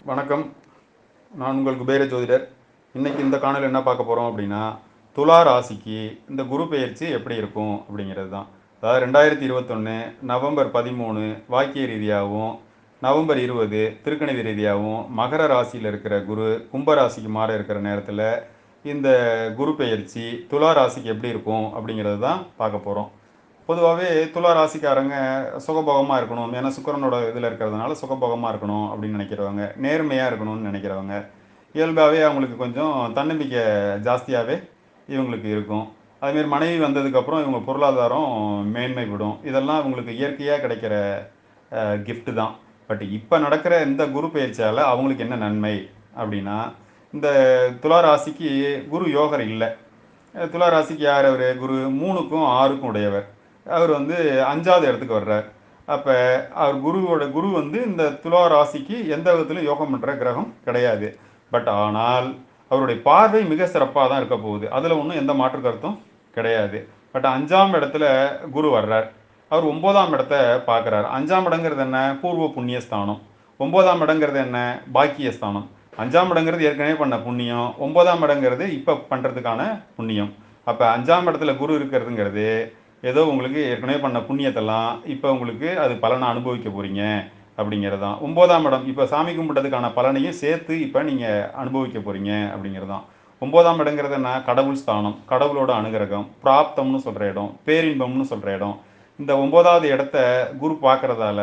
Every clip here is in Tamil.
வணக்கம். நான் உங்கள் குபேர ஜோதிடர். இன்றைக்கி இந்த காணொலியில் என்ன பார்க்க போகிறோம் அப்படின்னா, துலா ராசிக்கு இந்த குரு பெயர்ச்சி எப்படி இருக்கும் அப்படிங்கிறது தான். அதாவது 2021 நவம்பர் 13 வாக்கிய ரீதியாகவும், நவம்பர் 20 திருக்கணித ரீதியாகவும் மகர ராசியில் இருக்கிற குரு கும்ப ராசிக்கு மாற இருக்கிற நேரத்தில் இந்த குரு பெயர்ச்சி துலா ராசிக்கு எப்படி இருக்கும் அப்படிங்கிறது தான் பார்க்க போகிறோம். பொதுவாகவே துலா ராசிக்காரங்க சுகபோகமாக இருக்கணும், ஏன்னா சுக்கிரனோட இதில் இருக்கிறதுனால சுகபோகமாக இருக்கணும் அப்படின்னு நினைக்கிறவங்க, நேர்மையாக இருக்கணும்னு நினைக்கிறவங்க, இயல்பாகவே அவங்களுக்கு கொஞ்சம் தன்னம்பிக்கை ஜாஸ்தியாகவே இவங்களுக்கு இருக்கும். அதுமாரி மனைவி வந்ததுக்கப்புறம் இவங்க பொருளாதாரம் மேன்மைப்படும். இதெல்லாம் இவங்களுக்கு இயற்கையாக கிடைக்கிற கிஃப்ட்டு தான். பட் இப்போ நடக்கிற இந்த குரு பயிற்சியால் அவங்களுக்கு என்ன நன்மை அப்படின்னா, இந்த துலா ராசிக்கு குரு யோகர் இல்லை. துலா ராசிக்கு யார் அவர்? குரு 3க்கும் 6க்கும் உடையவர். அவர் 5வது இடத்துக்கு வர்றார். அப்போ அவர் குரு இந்த துலா ராசிக்கு எந்த விதத்திலும் யோகம் பண்ணுற கிரகம் கிடையாது. பட் ஆனால் அவருடைய பார்வை மிக சிறப்பாக தான் இருக்க போகுது. அதில் ஒன்றும் எந்த மாற்று கருத்தும் கிடையாது. பட் 5ஆம் இடத்துல குரு வர்றார். அவர் 9ஆம் இடத்தை பார்க்குறார். 5ஆம் இடங்கிறது என்ன? பூர்வ புண்ணியஸ்தானம். 9ஆம் இடங்கிறது என்ன? பாக்கியஸ்தானம். 5ஆம் இடங்கிறது ஏற்கனவே பண்ண புண்ணியம், 9ஆம் இடங்கிறது இப்போ பண்ணுறதுக்கான புண்ணியம். அப்போ 5ஆம் இடத்துல குரு இருக்கிறதுங்கிறது ஏதோ உங்களுக்கு ஏற்கனவே பண்ண புண்ணியத்தெல்லாம் இப்போ உங்களுக்கு அது பலனை அனுபவிக்க போகிறீங்க அப்படிங்கிறது தான். 9ஆம் இடம் இப்போ சாமி கும்பிட்டதுக்கான பலனையும் சேர்த்து இப்போ நீங்கள் அனுபவிக்க போகிறீங்க அப்படிங்கிறது தான். 9ஆம் இடங்கிறது என்ன? கடவுள் ஸ்தானம், கடவுளோட அனுகிரகம், பிராப்தம்னு சொல்கிற இடம், பேரின்பம்னு சொல்கிற இடம். இந்த 9வது இடத்த குரு பார்க்குறதால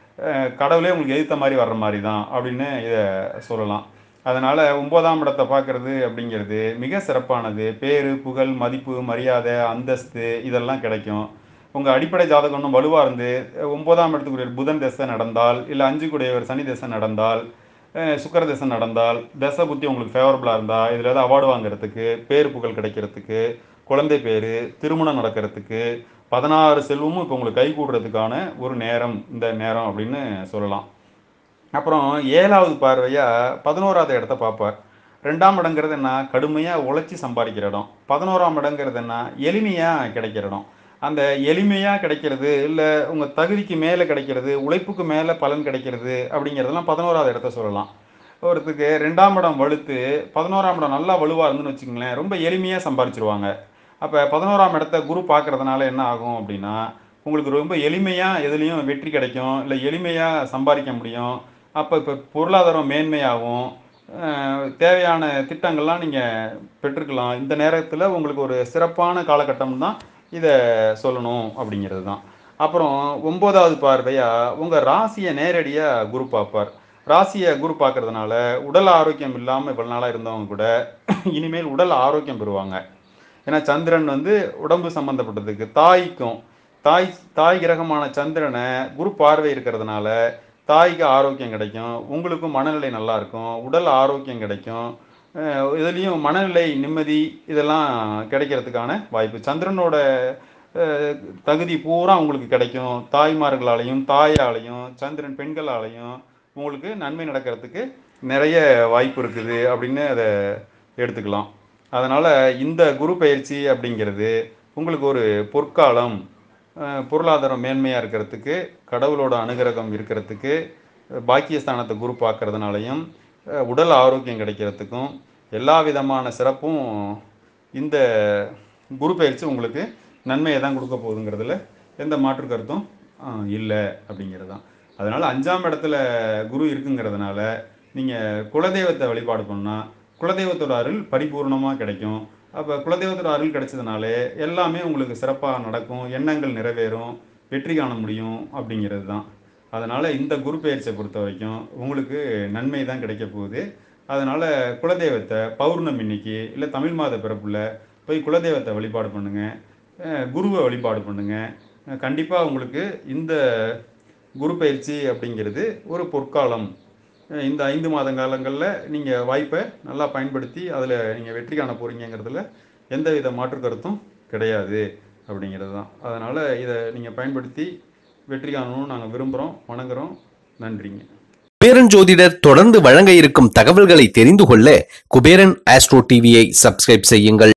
கடவுளே உங்களுக்கு எதிர்த்த மாதிரி வர்ற மாதிரி தான் அப்படின்னு இதை சொல்லலாம். அதனால் 9ஆம் இடத்தை பார்க்குறது அப்படிங்கிறது மிக சிறப்பானது. பேரு, புகழ், மதிப்பு, மரியாதை, அந்தஸ்து இதெல்லாம் கிடைக்கும். உங்கள் அடிப்படை ஜாதகம் ஒன்றும் வலுவாக இருந்து 9ஆம் இடத்துக்குரிய புதன் தசை நடந்தால், இல்லை 5க்குடையவர் சனி தசை நடந்தால், சுக்கிர தசை நடந்தால், தசை புத்தி உங்களுக்கு ஃபேவரபுளாக இருந்தால், இதில் ஏதாவது அவார்டு வாங்குறதுக்கு, பேர் புகழ் கிடைக்கிறதுக்கு, குழந்தை பேர், திருமணம் நடக்கிறதுக்கு, 16 செல்வமும் இப்போ உங்களுக்கு கை கூடுறதுக்கான ஒரு நேரம் இந்த நேரம் அப்படின்னு சொல்லலாம். அப்புறம் 7வது பார்வையாக 11வது இடத்த பார்ப்பார். 2ஆம் இடங்கிறது என்ன? கடுமையாக உழைச்சி சம்பாதிக்கிற இடம். 11ஆம் இடங்கிறது என்ன? எளிமையாக கிடைக்கிற இடம். அந்த எளிமையாக கிடைக்கிறது, இல்லை உங்கள் தகுதிக்கு மேலே கிடைக்கிறது, உழைப்புக்கு மேலே பலன் கிடைக்கிறது அப்படிங்கிறதெல்லாம் 11வது இடத்த சொல்லலாம். ஒருத்துக்கு 2ஆம் இடம் வலுத்து 11ஆம் இடம் நல்லா வலுவாக இருந்துன்னு வச்சுக்கோங்களேன், ரொம்ப எளிமையாக சம்பாதிச்சிருவாங்க. அப்போ 11ஆம் இடத்த குரு பார்க்குறதுனால என்ன ஆகும் அப்படின்னா, உங்களுக்கு ரொம்ப எளிமையாக எதுலேயும் வெற்றி கிடைக்கும், இல்லை எளிமையாக சம்பாதிக்க முடியும். அப்போ இப்போ பொருளாதாரம் மேன்மையாகவும், தேவையான திட்டங்கள்லாம் நீங்கள் பெற்றுக்கலாம். இந்த நேரத்தில் உங்களுக்கு ஒரு சிறப்பான காலகட்டம் தான் இதை சொல்லணும் அப்படிங்கிறது தான். அப்புறம் 9வது பார்வையாக உங்கள் ராசியை நேரடியாக குரு பார்ப்பார். ராசியை குரு பார்க்கறதுனால உடல் ஆரோக்கியம் இல்லாமல் இவ்வளோ நாளாக இருந்தவங்க கூட இனிமேல் உடல் ஆரோக்கியம் பெறுவாங்க. ஏன்னா சந்திரன் உடம்பு சம்மந்தப்பட்டதுக்கு தாய்க்கும் தாய் கிரகமான சந்திரனை குரு பார்வை இருக்கிறதுனால தாய்க்கு ஆரோக்கியம் கிடைக்கும், உங்களுக்கும் மனநிலை நல்லா இருக்கும், உடல் ஆரோக்கியம் கிடைக்கும், இதுலேயும் மனநிலை நிம்மதி இதெல்லாம் கிடைக்கிறதுக்கான வாய்ப்பு. சந்திரனோட தகுதி பூரா உங்களுக்கு கிடைக்கும். தாய்மார்களாலையும் தாயாலையும் சந்திரன் பெண்களாலையும் உங்களுக்கு நன்மை நடக்கிறதுக்கு நிறைய வாய்ப்பு இருக்குது அப்படின்னு அதை எடுத்துக்கலாம். அதனால் இந்த குரு பயிற்சி அப்படிங்கிறது உங்களுக்கு ஒரு பொற்காலம். பொருளாதாரம் மேன்மையாக இருக்கிறதுக்கு, கடவுளோட அனுகிரகம் இருக்கிறதுக்கு, பாக்கியஸ்தானத்தை குரு பார்க்கறதுனாலையும் உடல் ஆரோக்கியம் கிடைக்கிறதுக்கும் எல்லா விதமான சிறப்பும் இந்த குரு பயிற்சி உங்களுக்கு நன்மையை தான் கொடுக்க போகுதுங்கிறதுல எந்த மாற்று கருத்தும் இல்லை அப்படிங்கிறது தான். அதனால் 5ஆம் இடத்துல குரு இருக்குங்கிறதுனால நீங்கள் குலதெய்வத்தை வழிபாடு பண்ணால் குலதெய்வத்தோட அருள் பரிபூர்ணமாக கிடைக்கும். அப்போ குலதெய்வத்தோட அருள் கிடைச்சதுனாலே எல்லாமே உங்களுக்கு சிறப்பாக நடக்கும், எண்ணங்கள் நிறைவேறும், வெற்றி காண முடியும் அப்படிங்கிறது தான். அதனால் இந்த குரு பெயர்ச்சியை பொறுத்த வரைக்கும் உங்களுக்கு நன்மை தான் கிடைக்க போகுது. அதனால் குலதெய்வத்தை பௌர்ணமி இன்னைக்கு இல்லை தமிழ் மாத பிறப்புல போய் குலதெய்வத்தை வழிபாடு பண்ணுங்கள், குருவை வழிபாடு பண்ணுங்கள். கண்டிப்பாக உங்களுக்கு இந்த குரு பயிற்சி அப்படிங்கிறது ஒரு பொற்காலம். இந்த 5 மாத காலங்களில் நீங்கள் வாய்ப்பை நல்லா பயன்படுத்தி அதில் நீங்கள் வெற்றி காண போகிறீங்கிறதுல எந்தவித மாற்று கருத்தும் கிடையாது அப்படிங்கிறது தான். அதனால் இதை நீங்கள் பயன்படுத்தி வெற்றி காணணும்னு நாங்கள் விரும்புகிறோம், வணங்குகிறோம். நன்றிங்க. குபேரன் ஜோதிடர் தொடர்ந்து வழங்க இருக்கும் தகவல்களை தெரிந்து கொள்ள குபேரன் ஆஸ்ட்ரோ டிவியை சப்ஸ்கிரைப் செய்யுங்கள்.